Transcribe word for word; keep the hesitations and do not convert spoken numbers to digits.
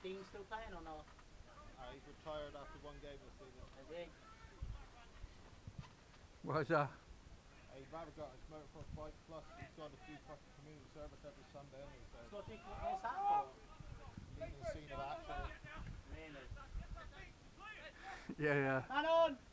Dean still playing or not? Uh, he's retired after one game this season. Is he? Why's that? Uh, he'd rather go on his motorsport bike, plus he's got to do fucking community service every Sunday anyway, so He's got to do what's that for? leaving the scene of action. Really? Yeah, yeah. Man on!